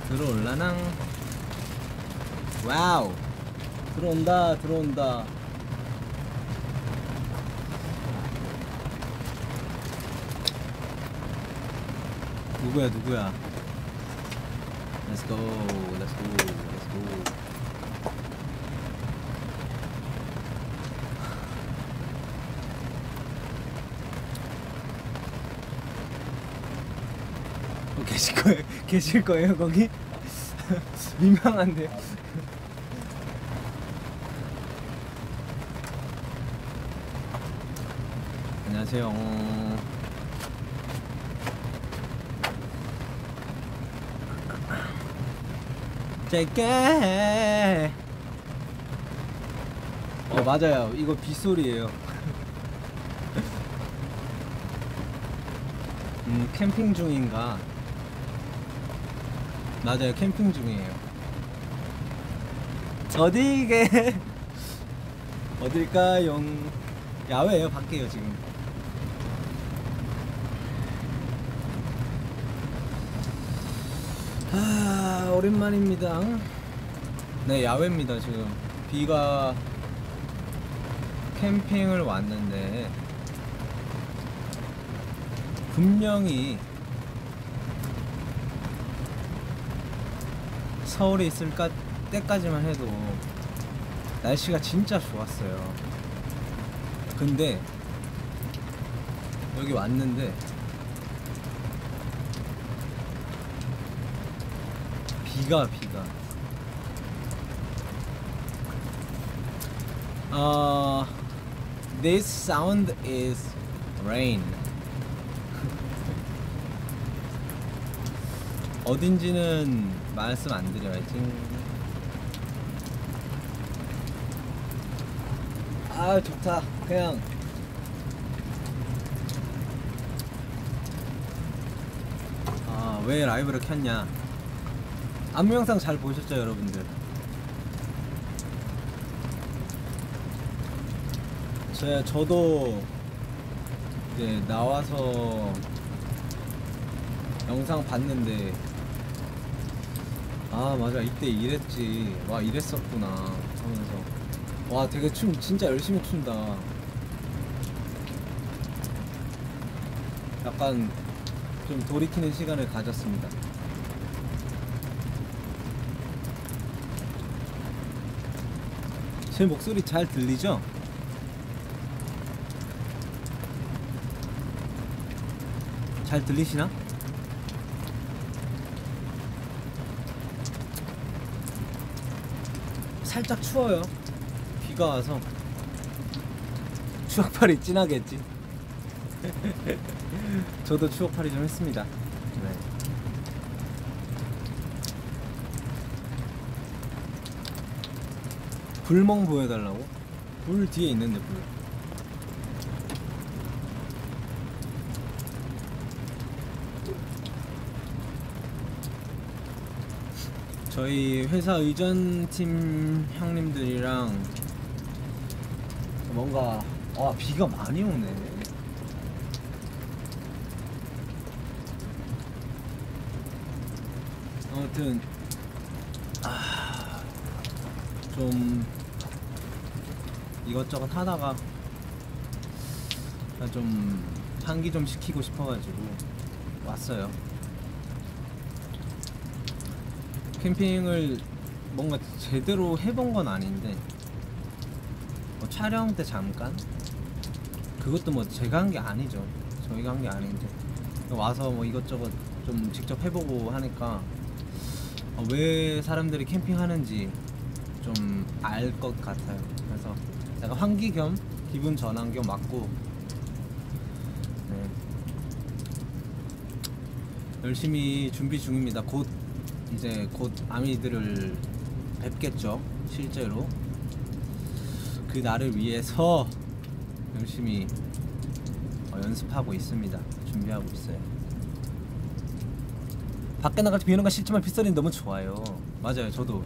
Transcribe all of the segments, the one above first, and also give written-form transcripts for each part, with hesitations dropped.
들어올라낭. 와우. 들어온다 들어온다. 누구야 누구야. Let's go let's go let's go. 계실 거예요 거기? 민망한데. 안녕하세요. 짧게. 맞아요. 이거 빗소리예요. 캠핑 중인가? 맞아요. 캠핑 중이에요. 어디게? 어딜까요? 야외에요. 밖에요 지금. 아 오랜만입니다. 네 야외입니다 지금. 비가 캠핑을 왔는데 분명히 서울에 있을 때까지만 해도 날씨가 진짜 좋았어요. 근데 여기 왔는데 비가 This sound is rain. 어딘지는 말씀 안 드려야지. 아 좋다. 그냥 왜 라이브를 켰냐. 안무 영상 잘 보셨죠 여러분들? 저도 이제 나와서 영상 봤는데 아 맞아 이때 이랬지. 와 이랬었구나 하면서 와 되게 진짜 열심히 춘다. 약간 좀 돌이키는 시간을 가졌습니다. 제 목소리 잘 들리죠? 잘 들리시나? 살짝 추워요. 비가 와서 추억팔이 진하게 했지. 저도 추억팔이 좀 했습니다. 네. 불멍 보여달라고? 불 뒤에 있는데 불. 저희 회사 의전팀 형님들이랑 뭔가 비가 많이 오네. 아무튼 좀 이것저것 하다가 좀 환기 좀 시키고 싶어가지고 왔어요. 캠핑을 뭔가 제대로 해본 건 아닌데 뭐 촬영 때 잠깐? 그것도 뭐 제가 한 게 아니죠. 저희가 한 게 아닌데 와서 뭐 이것저것 좀 직접 해보고 하니까 왜 사람들이 캠핑하는지 좀 알 것 같아요. 그래서 약간 환기 겸 기분 전환 겸 왔고 네. 열심히 준비 중입니다. 곧 아미들을 뵙겠죠. 실제로 그 날을 위해서 열심히 연습하고 있습니다. 준비하고 있어요. 밖에 나갈 때 비 오는 거 싫지만 빗소리는 너무 좋아요. 맞아요. 저도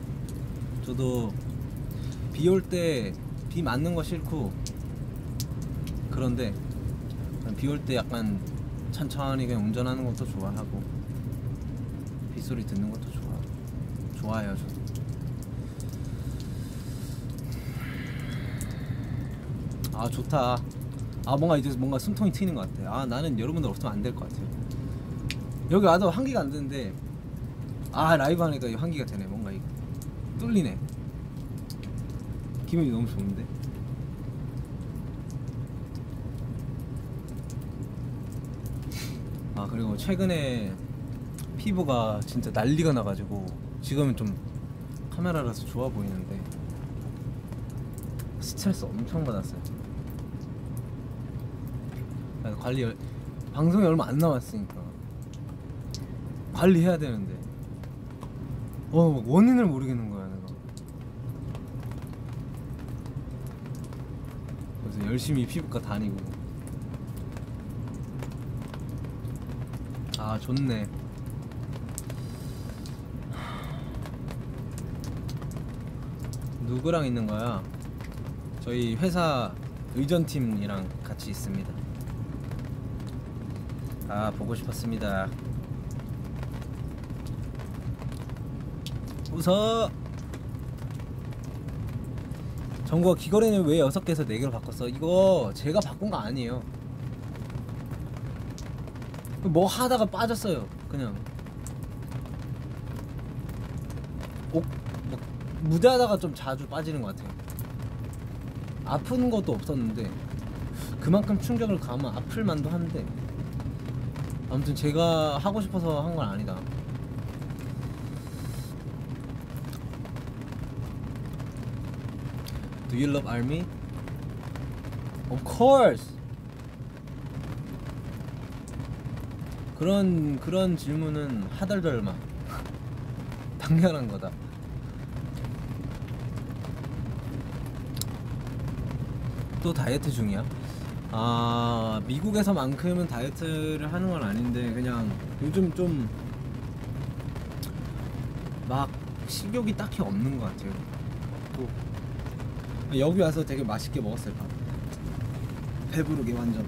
비 올 때 비 맞는 거 싫고 그런데 비 올 때 약간 천천히 그냥 운전하는 것도 좋아하고 빗소리 듣는 것도 좋아요 저도. 아 좋다. 아 뭔가 이제 뭔가 숨통이 트이는 것 같아. 아 나는 여러분들 없으면 안 될 것 같아요. 여기 와도 환기가 안 되는데 아 라이브 하니까 환기가 되네. 뭔가 이거 뚫리네. 기분이 너무 좋은데. 아 그리고 최근에 피부가 진짜 난리가 나가지고 지금은 좀 카메라라서 좋아 보이는데 스트레스 엄청 받았어요. 관리 방송이 얼마 안 남았으니까 관리해야 되는데 막 원인을 모르겠는 거야 내가. 그래서 열심히 피부과 다니고. 아 좋네. 누구랑 있는 거야? 저희 회사 의전팀이랑 같이 있습니다. 아 보고 싶었습니다. 웃어. 정구가 귀걸이는 왜 6개에서 4개로 바꿨어? 이거 제가 바꾼 거 아니에요. 뭐 하다가 빠졌어요. 그냥 뭐 무대하다가 좀 자주 빠지는 것 같아요. 아픈 것도 없었는데 그만큼 충격을 가하면 아플 만도 한데 아무튼 제가 하고 싶어서 한 건 아니다. Do you love army? Of course. 그런 질문은 하덜덜마. 당연한 거다. 또 다이어트 중이야? 아 미국에서만큼은 다이어트를 하는 건 아닌데 그냥 요즘 좀 막 식욕이 딱히 없는 것 같아요. 또 여기 와서 되게 맛있게 먹었어요. 밥. 배부르게 완전.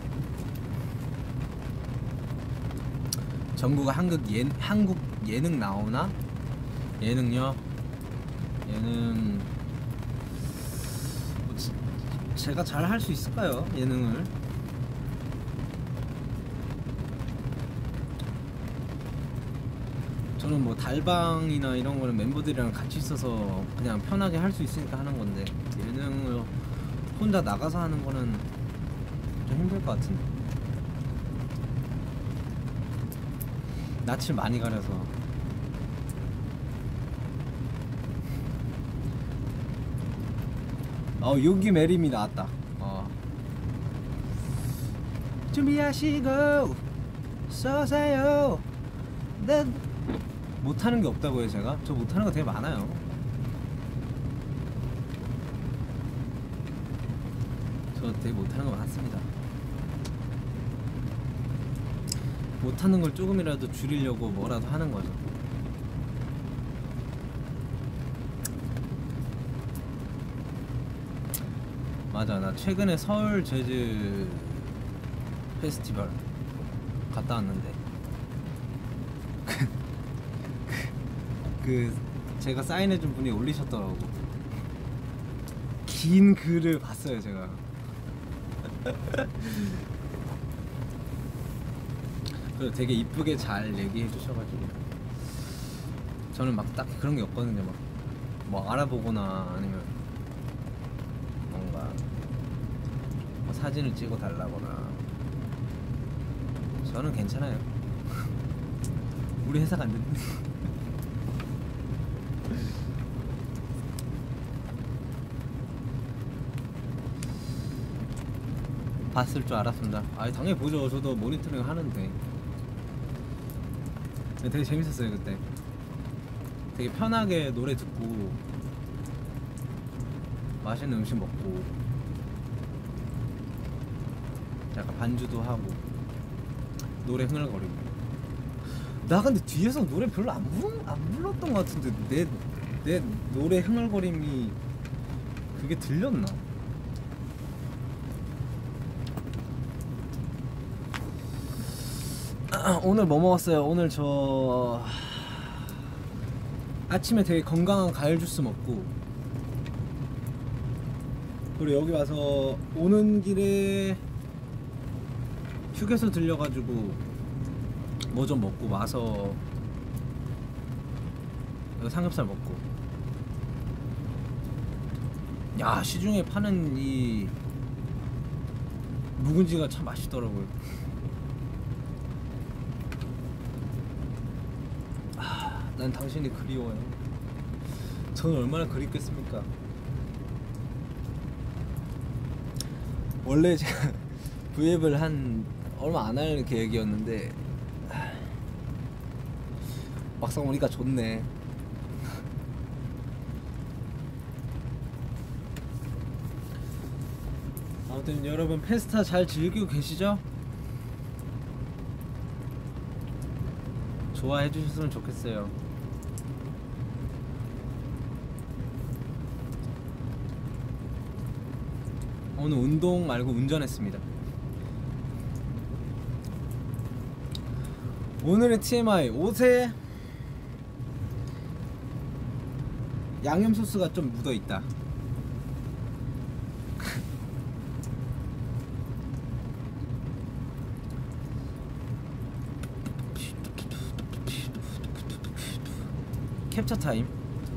정구가 한국 예능 나오나? 예능요? 예능 제가 잘 할 수 있을까요? 예능을? 저는 뭐 달방이나 이런 거는 멤버들이랑 같이 있어서 그냥 편하게 할 수 있으니까 하는 건데 예능을 혼자 나가서 하는 거는 좀 힘들 것 같은데. 낯을 많이 가려서. 여기 메림이 나왔다. 준비하시고 쏘세요. 네. 못하는 게 없다고요 제가? 저 못하는 거 되게 많아요. 저 되게 못하는 거 많습니다. 못하는 걸 조금이라도 줄이려고 뭐라도 하는 거죠. 맞아, 나 최근에 서울 재즈 페스티벌 갔다 왔는데 제가 사인해준 분이 올리셨더라고. 긴 글을 봤어요 제가. 그래서 되게 이쁘게 잘 얘기해 주셔가지고 저는 막 딱 그런 게 없거든요. 막 뭐 알아보거나 아니면 뭔가 뭐 사진을 찍어 달라거나. 저는 괜찮아요. 우리 회사가 안 되는데. 봤을 줄 알았습니다. 아 당연히 보죠. 저도 모니터링 하는데. 되게 재밌었어요 그때. 되게 편하게 노래 듣고 맛있는 음식 먹고 약간 반주도 하고 노래 흥얼거리고. 나 근데 뒤에서 노래 별로 안 불렀던 것 같은데 내 노래 흥얼거림이 그게 들렸나? 오늘 뭐 먹었어요? 오늘 저 아침에 되게 건강한 과일 주스 먹고, 그리고 여기 와서 오는 길에 휴게소 들려가지고 뭐 좀 먹고 와서 여기 삼겹살 먹고. 야, 시중에 파는 이 묵은지가 참 맛있더라고요. 난 당신이 그리워요. 저는 얼마나 그립겠습니까? 원래 제가 V앱을 한 얼마 안 할 계획이었는데 막상 오니까 좋네. 아무튼 여러분 페스타 잘 즐기고 계시죠? 좋아해 주셨으면 좋겠어요. 오늘 운동 말고 운전했습니다. 오늘의 TMI, 옷에 양념 소스가 좀 묻어있다. 캡처 타임.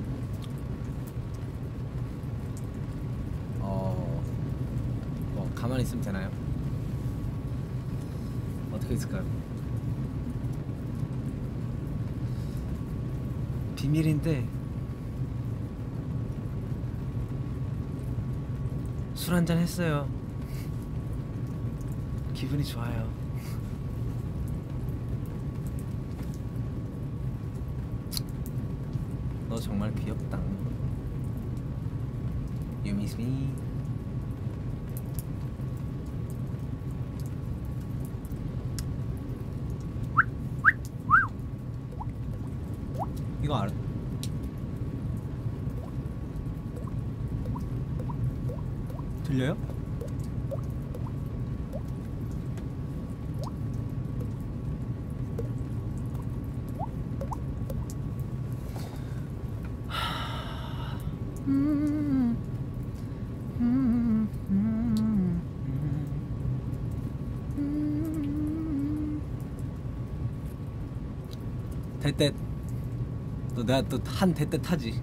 뭐 가만히 있으면 되나요? 어떻게 있을까요? 비밀인데 술 한잔 했어요. 기분이 좋아요. 너 정말 귀엽다. You miss me. 이거 알아? 들려요? 대때 또 내가 또 한 대때 타지.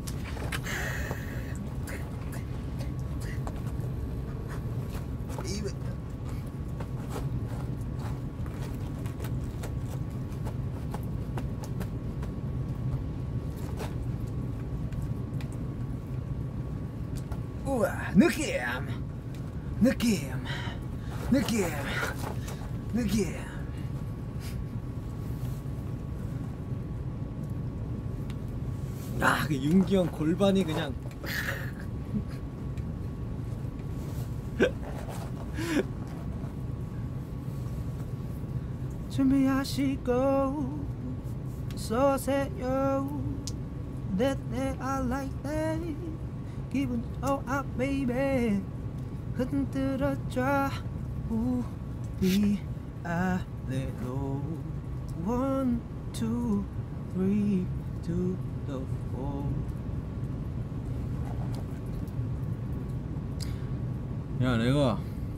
우와, 느낌 느낌 느낌 느낌. 아, 그 윤기 형 골반이 그냥 준비하시고 쏘세요. That I like that. 기분 좋아 baby. 흔들어줘 우리 아래로. 1, 2, 3 to the 4. 야, 내가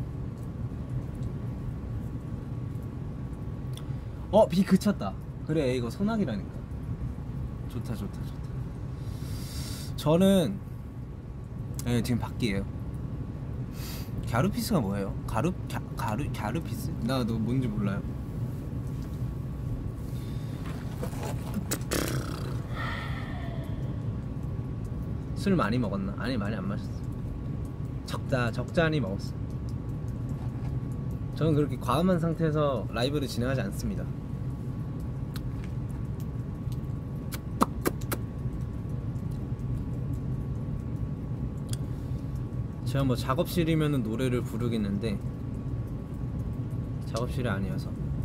비 그쳤다. 그래, 이거 소나기라니까. 좋다 좋다 좋다. 저는 지금 밖이에요. 갸루피스가 뭐예요? 갸루피스? 나 너 뭔지 몰라요. 술 많이 먹었나? 아니, 많이 안 마셨어. 적잖이 먹었어. 저는 그렇게 과음한 상태에서 라이브를 진행하지 않습니다. 제가 뭐 작업실이면은 노래를 부르겠는데 작업실이 아니어서.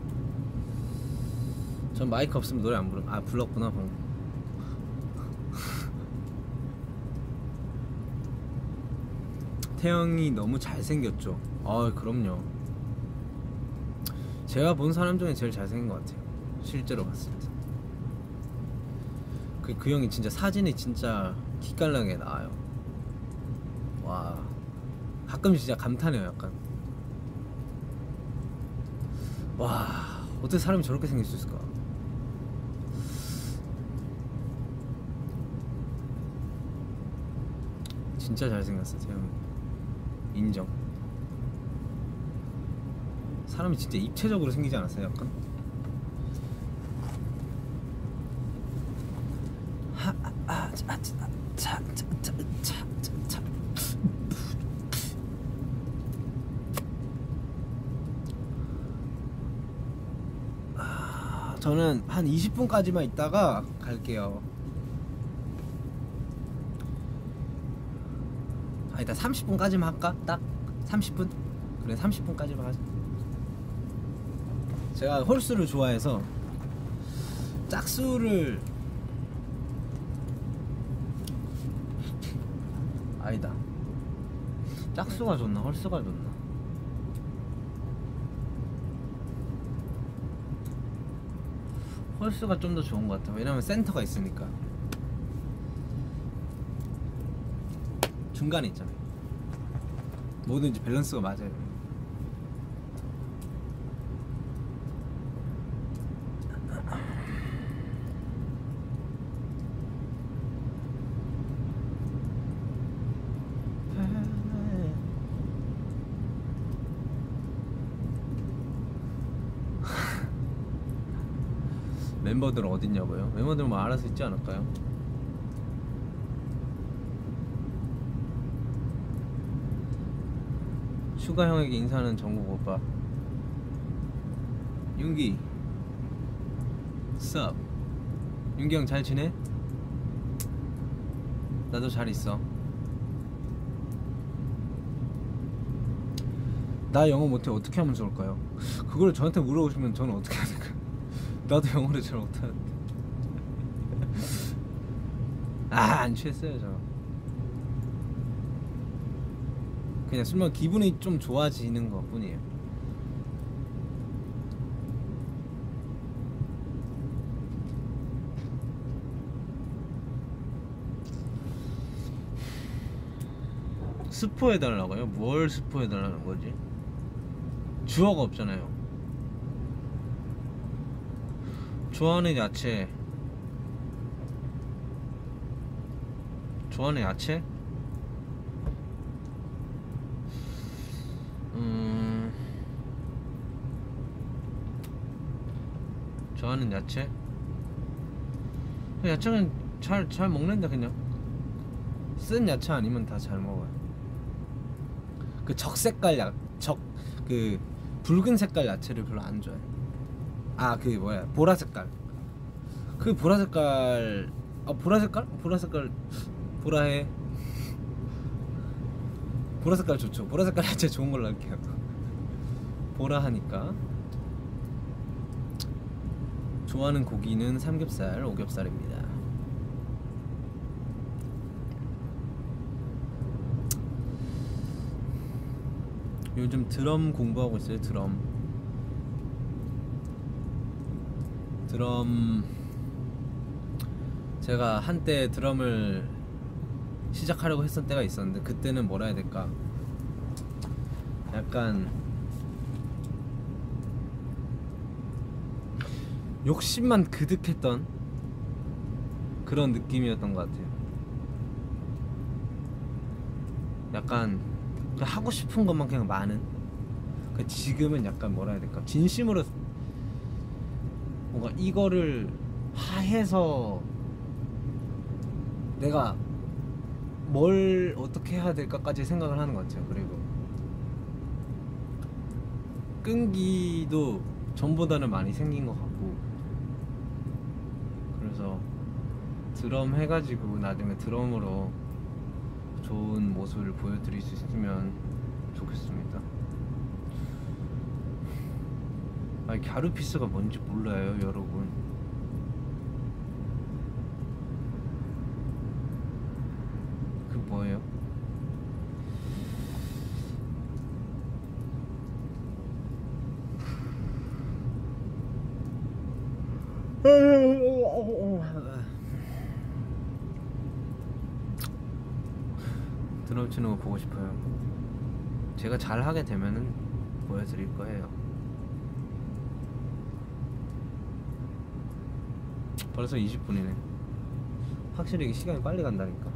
전 마이크 없으면 노래 안 부르. 아, 불렀구나 방금. 태영이 너무 잘생겼죠. 그럼요. 제가 본 사람 중에 제일 잘생긴 것 같아요, 실제로 봤을 때. 그 형이 진짜 사진이 진짜 기깔나게 나와요. 와, 가끔 진짜 감탄해요. 약간 와, 어떻게 사람이 저렇게 생길 수 있을까. 진짜 잘생겼어 태형이. 인정. 사람이 진짜 입체적으로 생기지 않았어요? 약간 저는 한 20분까지만 있다가 갈게요. 아니다, 30분까지만 할까? 딱 30분? 그래, 30분까지만 하자. 제가 홀수를 좋아해서 짝수를 아니다, 짝수가 좋나 홀수가 좋나. 홀수가 좀 더 좋은 것 같아. 왜냐면 센터가 있으니까. 중간에 있잖아요. 뭐든지 밸런스가 맞아요. 멤버들은 어딨냐고요? 멤버들은 뭐 알아서 있지 않을까요? 슈가 형에게 인사하는 정국 오빠. 윤기 썹. 윤기 형 잘 지내? 나도 잘 있어. 나 영어 못해. 어떻게 하면 좋을까요? 그걸 저한테 물어보시면 저는 어떻게 해야 될까요? 나도 영어를 잘 못하는데. 안 취했어요 저. 그냥 술 마시면 기분이 좀 좋아지는 것 뿐이에요. 스포해달라고요? 뭘 스포해달라는 거지? 주어가 없잖아요. 좋아하는 야채. 좋아하는 야채? 좋아하는 야채? 야채는 잘 먹는데 그냥 쓴 야채 아니면 다 잘 먹어요. 그 적색깔 그 붉은 색깔 야채를 별로 안 좋아해. 그 뭐야, 보라색깔. 그 보라색깔. 보라색깔 보라해. 보라색깔 좋죠. 보라색깔 야채 좋은 걸로 할게요. 보라하니까. 좋아하는 고기는 삼겹살, 오겹살입니다. 요즘 드럼 공부하고 있어요. 드럼 제가 한때 드럼을 시작하려고 했던 때가 있었는데, 그때는 뭐라 해야 될까, 약간 욕심만 그득했던 그런 느낌이었던 것 같아요. 약간 하고 싶은 것만 그냥 많은. 지금은 약간 뭐라 해야 될까, 진심으로 뭔가 이거를 해서 내가 뭘 어떻게 해야 될까까지 생각을 하는 것 같아요. 그리고 끈기도 전보다는 많이 생긴 것 같고, 그래서 드럼 해가지고 나중에 드럼으로 좋은 모습을 보여드릴 수 있으면 좋겠습니다. 갸루피스가 뭔지 몰라요 여러분. 그 뭐예요? 드럼 치는 거 보고 싶어요. 제가 잘 하게 되면은 보여드릴 거예요. 벌써 20분이네. 확실히 시간이 빨리 간다니까.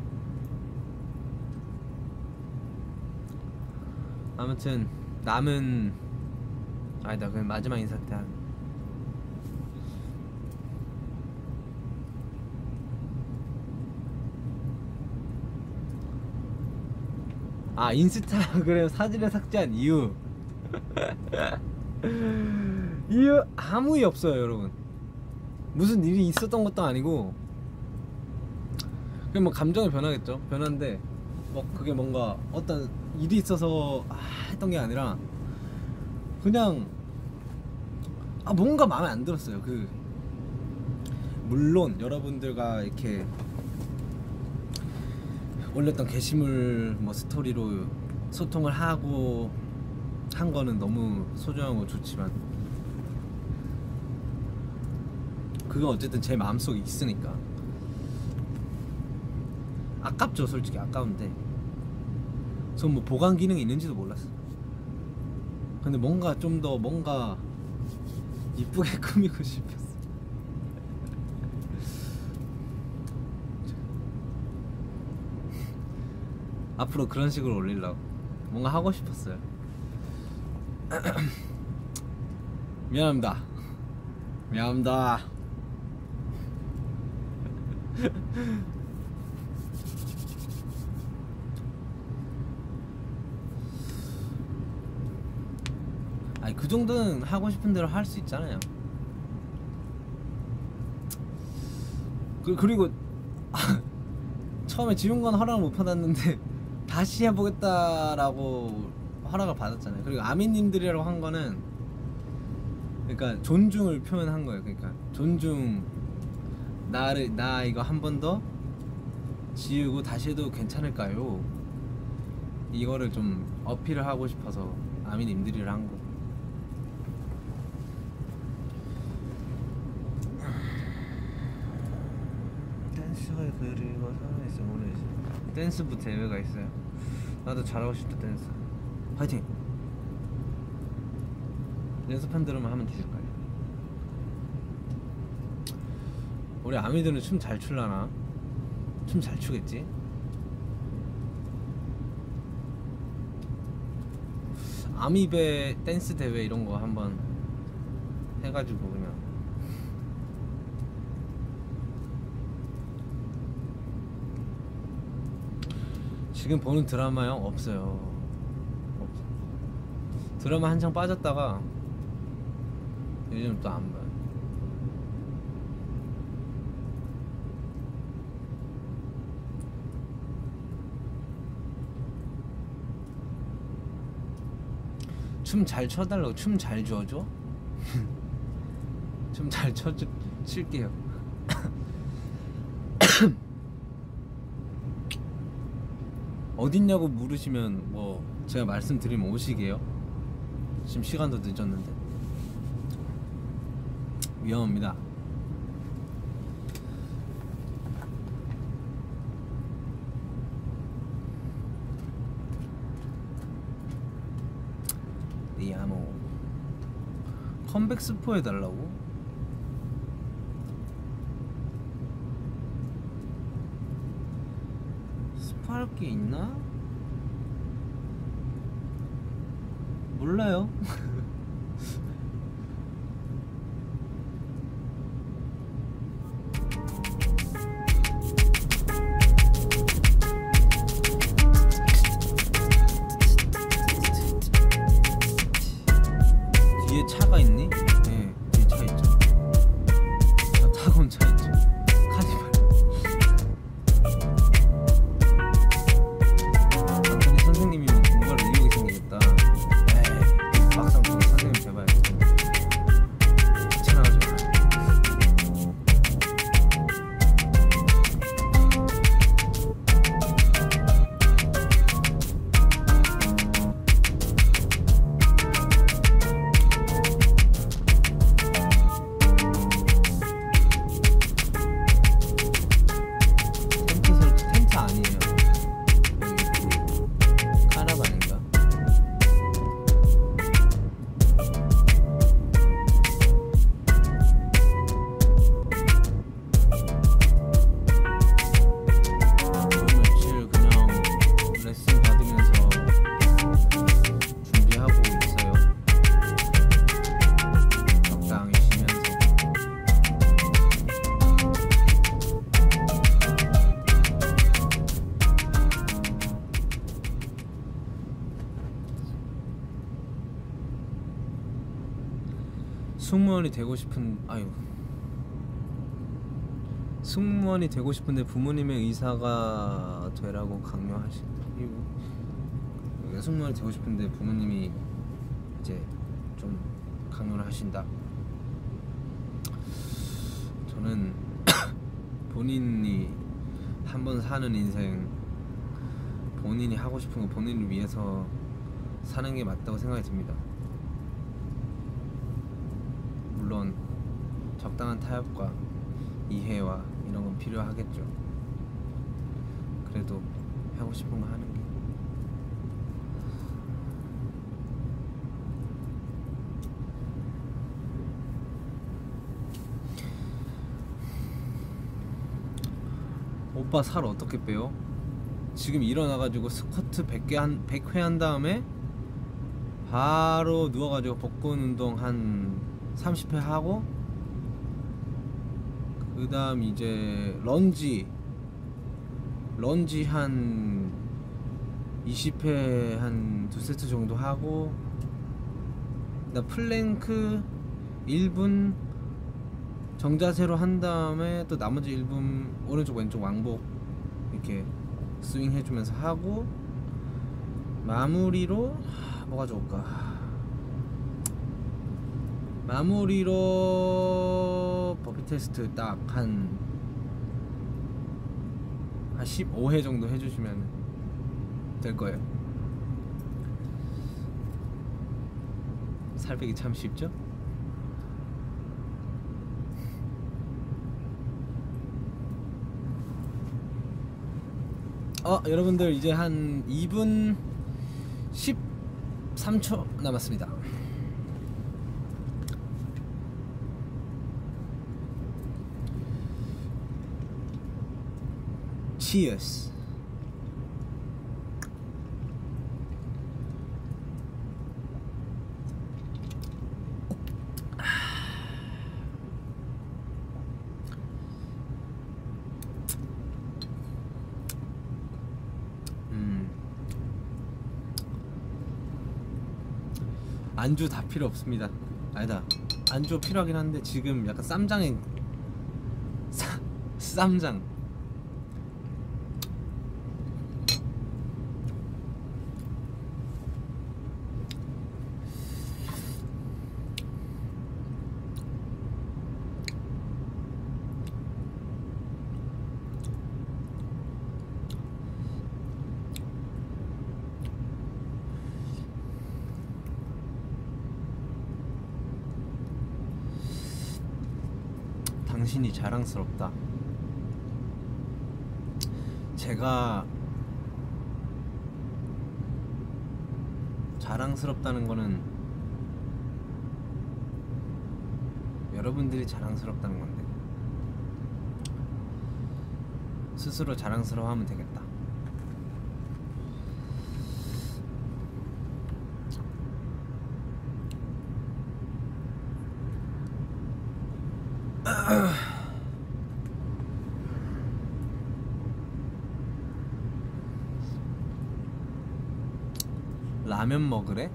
아무튼 남은 아니다, 그냥 마지막 인사 때 한 인스타그램 사진을 삭제한 이유 이유 아무 이유 없어요 여러분. 무슨 일이 있었던 것도 아니고 그냥 뭐 감정이 변하겠죠. 변한데 뭐 그게 뭔가 어떤 일이 있어서 했던 게 아니라 그냥 뭔가 마음에 안 들었어요. 물론 여러분들과 이렇게 올렸던 게시물 뭐 스토리로 소통을 하고 한 거는 너무 소중하고 좋지만 그건 어쨌든 제 마음속에 있으니까 아깝죠. 솔직히 아까운데 전 뭐 보관 기능이 있는지도 몰랐어. 근데 뭔가 좀 더 뭔가 이쁘게 꾸미고 싶었어. 앞으로 그런 식으로 올리려고 뭔가 하고 싶었어요. 미안합니다. 미안합니다. 아니 그 정도는 하고 싶은 대로 할 수 있잖아요. 그리고 처음에 지훈건 허락을 못 받았는데 다시 해보겠다라고 허락을 받았잖아요. 그리고 아미님들이라고 한 거는 그러니까 존중을 표현한 거예요. 그러니까 존중, 나 이거 한 번 더 지우고 다시 해도 괜찮을까요? 이거를 좀 어필을 하고 싶어서 아미님들이라 한 거. 댄스가 그리고 살아있어 모르겠어. 댄스부 대회가 있어요. 나도 잘하고 싶다. 댄스 파이팅. 연습한 대로만 하면 되실 거예요. 우리 아미들은 춤 잘 출라나? 춤 잘 추겠지? 아미배 댄스 대회 이런 거 한번 해가지고 그냥 지금 보는 드라마요? 없어요. 드라마 한창 빠졌다가 요즘 또 안 봐요. 춤 잘 춰달라고. 춤 잘 춰줘? 춤 잘 칠게요. 어딨냐고 물으시면 뭐 제가 말씀드리면 오시게요. 지금 시간도 늦었는데 위험합니다. 니아노 컴백 스포 해달라고? 스포할 게 있나? 몰라요. 뒤에 차가 있니? 네, 뒤에 차 있죠. 저 타고 온 차 있죠. 카니발. 안토니 선생님이 뭔가를 이루게 생기겠다. 에이, 막상 승무원이 되고 싶은 승무원이 되고 싶은데 부모님의 의사가 되라고 강요하시. 승무원이 되고 싶은데 부모님이 이제 좀 강요를 하신다. 저는 본인이 한 번 사는 인생, 본인이 하고 싶은 거 본인을 위해서 사는 게 맞다고 생각이 듭니다. 물론 적당한 타협과 이해와 이런 건 필요하겠죠. 그래도 하고 싶은 거 하는 게. 오빠 살 어떻게 빼요? 지금 일어나가지고 스쿼트 100회 한 다음에 바로 누워가지고 복근 운동 한 30회 하고, 그 다음 이제 런지 한 20회 한 2세트 정도 하고, 나 플랭크 1분 정자세로 한 다음에 또 나머지 1분 오른쪽 왼쪽 왕복 이렇게 스윙 해주면서 하고, 마무리로 뭐가 좋을까? 마무리로 버피 테스트 딱 한 15회 정도 해주시면 될 거예요. 살 빼기 참 쉽죠? 여러분들 이제 한 2분 13초 남았습니다. Cheers. 안주 다 필요 없습니다. 아니다, 안주 필요하긴 한데 지금 약간 쌈장에 쌈장. 당신이 자랑스럽다. 제가 자랑스럽다는 거는 여러분들이 자랑스럽다는 건데, 스스로 자랑스러워하면 되겠다. 라면 먹으래?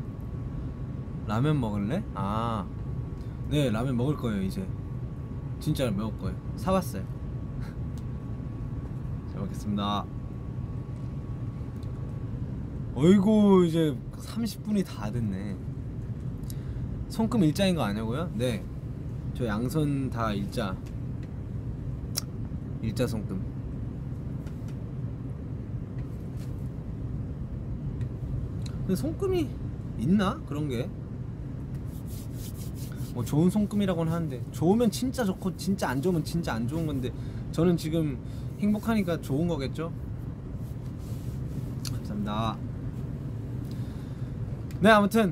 라면 먹을래? 아, 네, 라면 먹을 거예요. 이제 진짜 먹을 거예요. 사왔어요. 잘 먹겠습니다. 어이구, 이제 30분이 다 됐네. 손금 일자인 거 아냐고요? 네, 저 양손 다 일자 손금. 근데 손금이 있나? 그런 게 뭐 좋은 손금이라고는 하는데, 좋으면 진짜 좋고 진짜 안 좋으면 진짜 안 좋은 건데, 저는 지금 행복하니까 좋은 거겠죠? 감사합니다. 네, 아무튼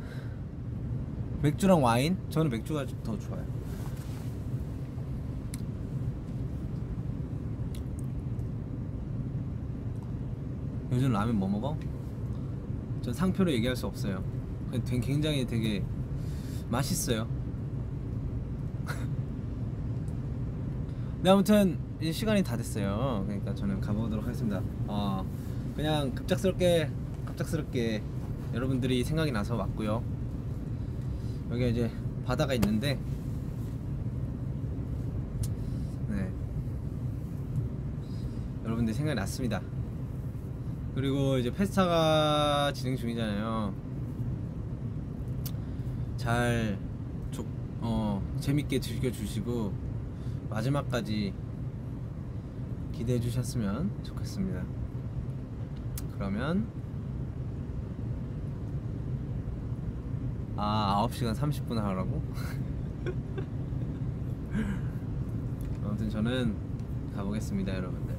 맥주랑 와인, 저는 맥주가 더 좋아요. 요즘 라면 뭐 먹어? 전 상표로 얘기할 수 없어요. 굉장히 되게 맛있어요. 네, 아무튼 이제 시간이 다 됐어요. 그러니까 저는 가보도록 하겠습니다. 그냥 갑작스럽게 여러분들이 생각이 나서 왔고요. 여기 이제 바다가 있는데, 네, 여러분들 생각이 났습니다. 그리고 이제 페스타가 진행 중이잖아요. 잘 재밌게 즐겨주시고 마지막까지 기대해 주셨으면 좋겠습니다. 그러면 9시간 30분 하라고? 아무튼 저는 가보겠습니다, 여러분들.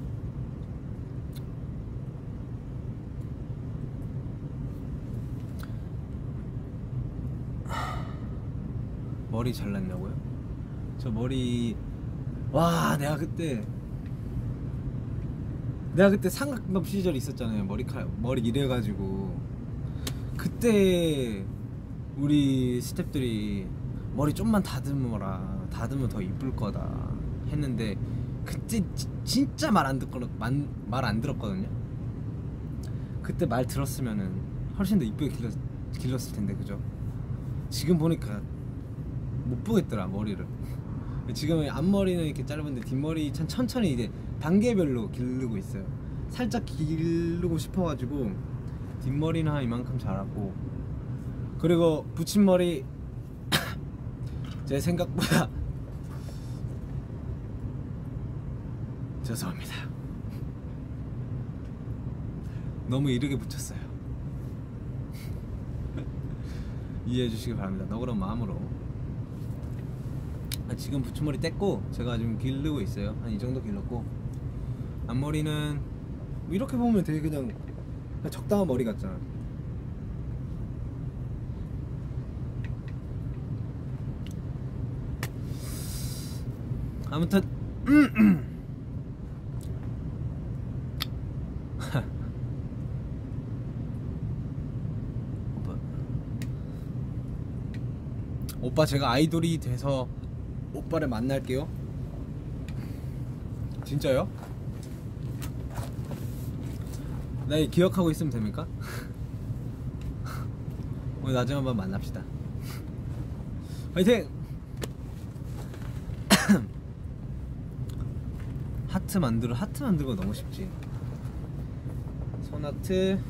머리 잘랐냐고요? 저 머리, 와, 내가 그때 삼각김밥 시절이 있었잖아요. 머리 이래가지고 그때 우리 스태프들이 머리 좀만 다듬어라, 다듬으면 더 이쁠 거다 했는데, 그때 진짜 말 안 들었거든요. 그때 말 들었으면은 훨씬 더 이쁘게 길렀을 텐데, 그죠? 지금 보니까 못 보겠더라, 머리를. 지금 앞머리는 이렇게 짧은데 뒷머리 참 천천히 이제 단계별로 기르고 있어요. 살짝 기르고 싶어가지고 뒷머리는 한 이만큼 자랐고, 그리고 붙임머리 제 생각보다 죄송합니다. 너무 이르게 붙였어요. 이해해 주시기 바랍니다. 너그러운 마음으로. 지금 붙임머리 뗐고 제가 지금 기르고 있어요. 한 이 정도 길렀고, 앞머리는 이렇게 보면 되게 그냥 적당한 머리 같잖아. 아무튼 오빠 제가 아이돌이 돼서 오빠를 만날게요. 진짜요? 나 기억하고 있으면 됩니까? 오늘 나중에 한번 만납시다. 화이팅! 하트 만들고 너무 쉽지. 손하트,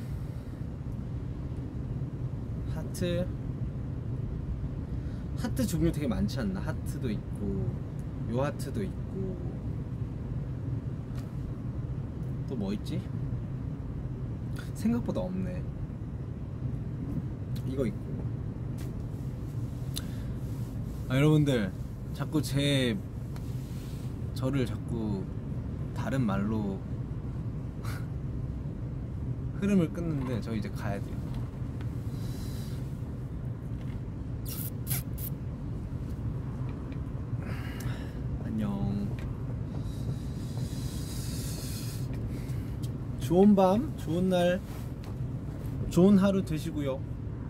하트 종류 되게 많지 않나? 하트도 있고, 요 하트도 있고, 또 뭐 있지? 생각보다 없네. 이거 있고. 여러분들 자꾸 저를 자꾸 다른 말로 흐름을 끊는데, 저 이제 가야 돼요. 안녕. 좋은 밤, 좋은 날, 좋은 하루 되시고요.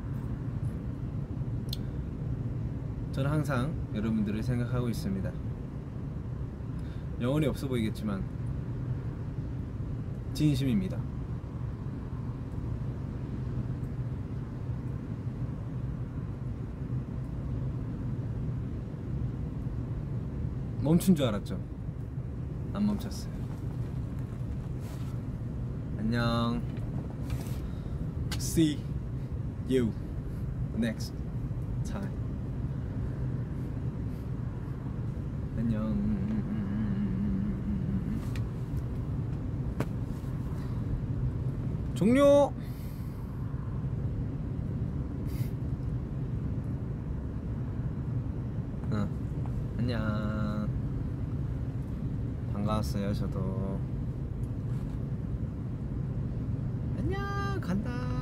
저는 항상 여러분들을 생각하고 있습니다. 영혼이 없어 보이겠지만 진심입니다. 멈춘 줄 알았죠? 안 멈췄어요. 안녕. See you next time. 안녕. 종료. 안녕. 반가웠어요. 저도. 안녕. 간다.